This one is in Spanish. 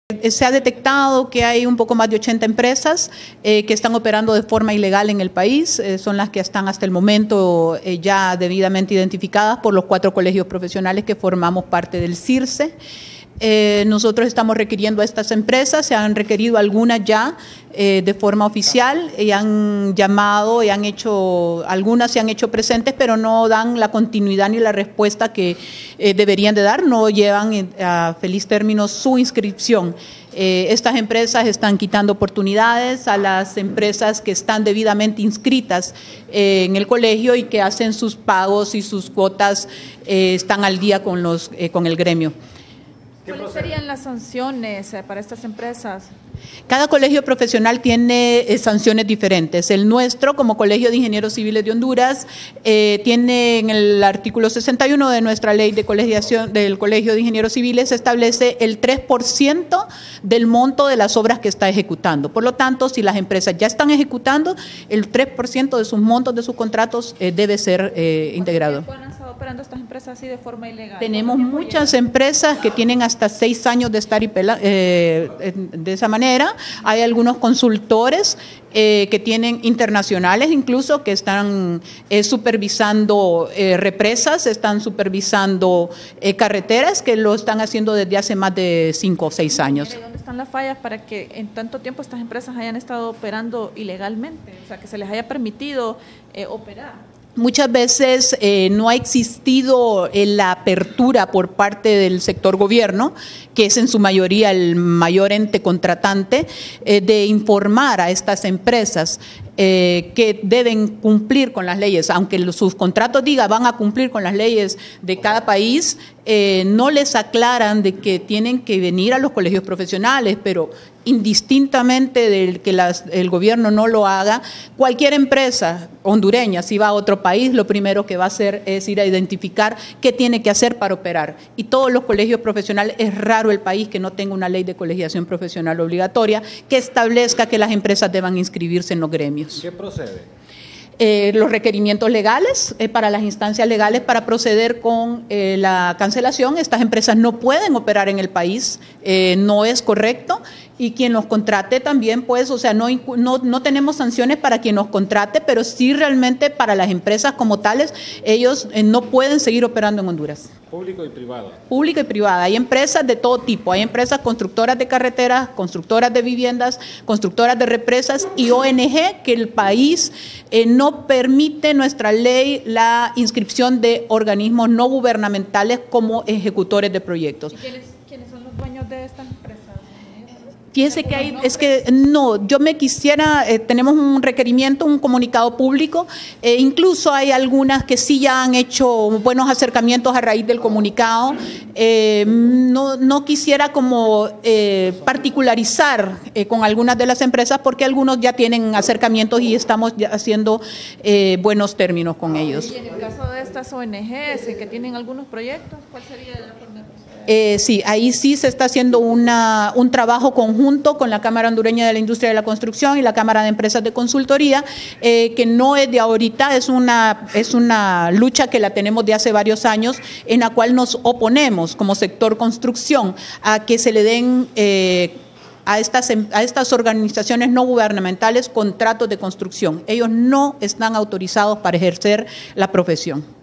Se ha detectado que hay un poco más de 80 empresas que están operando de forma ilegal en el país. Son las que están hasta el momento ya debidamente identificadas por los 4 colegios profesionales que formamos parte del CIRCE. Nosotros estamos requiriendo a estas empresas, se han requerido algunas ya de forma oficial y han llamado y han hecho, algunas se han hecho presentes, pero no dan la continuidad ni la respuesta que deberían de dar, no llevan a feliz término su inscripción. Estas empresas están quitando oportunidades a las empresas que están debidamente inscritas en el colegio y que hacen sus pagos y sus cuotas, están al día con el gremio. ¿Cuáles serían las sanciones para estas empresas? Cada colegio profesional tiene sanciones diferentes. El nuestro, como Colegio de Ingenieros Civiles de Honduras, tiene en el artículo 61 de nuestra ley de colegiación del Colegio de Ingenieros Civiles, establece el 3% del monto de las obras que está ejecutando. Por lo tanto, si las empresas ya están ejecutando, el 3% de sus montos de sus contratos debe ser integrado. ¿Cuánto han estado operando estas empresas así de forma ilegal? Tenemos muchas empresas que tienen hasta 6 años de estar de esa manera. Hay algunos consultores que tienen internacionales incluso que están supervisando represas, están supervisando carreteras que lo están haciendo desde hace más de 5 o 6 años. ¿Dónde están las fallas para que en tanto tiempo estas empresas hayan estado operando ilegalmente? O sea, que se les haya permitido operar. Muchas veces no ha existido la apertura por parte del sector gobierno, que es en su mayoría el mayor ente contratante, de informar a estas empresas que deben cumplir con las leyes. Aunque sus contratos digan van a cumplir con las leyes de cada país, no les aclaran de que tienen que venir a los colegios profesionales, pero indistintamente de que el gobierno no lo haga, cualquier empresa hondureña, si va a otro país, lo primero que va a hacer es ir a identificar qué tiene que hacer para operar. Y todos los colegios profesionales, es raro el país que no tenga una ley de colegiación profesional obligatoria que establezca que las empresas deban inscribirse en los gremios. ¿Qué procede? Los requerimientos legales para las instancias legales para proceder con la cancelación. Estas empresas no pueden operar en el país, no es correcto, y quien los contrate también, pues, o sea, no tenemos sanciones para quien nos contrate, pero sí realmente para las empresas como tales, ellos no pueden seguir operando en Honduras. Público y privado. Público y privada. Hay empresas de todo tipo. Hay empresas constructoras de carreteras, constructoras de viviendas, constructoras de represas y ONG que el país no permite, nuestra ley, la inscripción de organismos no gubernamentales como ejecutores de proyectos. ¿Y quiénes son los dueños de estas empresas? Fíjense que yo me quisiera, tenemos un requerimiento, un comunicado público, incluso hay algunas que sí ya han hecho buenos acercamientos a raíz del comunicado. No quisiera como particularizar con algunas de las empresas porque algunos ya tienen acercamientos y estamos ya haciendo buenos términos con ellos. Y en el caso de estas ONGs que tienen algunos proyectos, ¿cuál sería la forma de proceder? Sí, ahí sí se está haciendo un trabajo conjunto con la Cámara Hondureña de la Industria de la Construcción y la Cámara de Empresas de Consultoría, que no es de ahorita, es una lucha que la tenemos de hace varios años, en la cual nos oponemos como sector construcción a que se le den a estas organizaciones no gubernamentales contratos de construcción. Ellos no están autorizados para ejercer la profesión.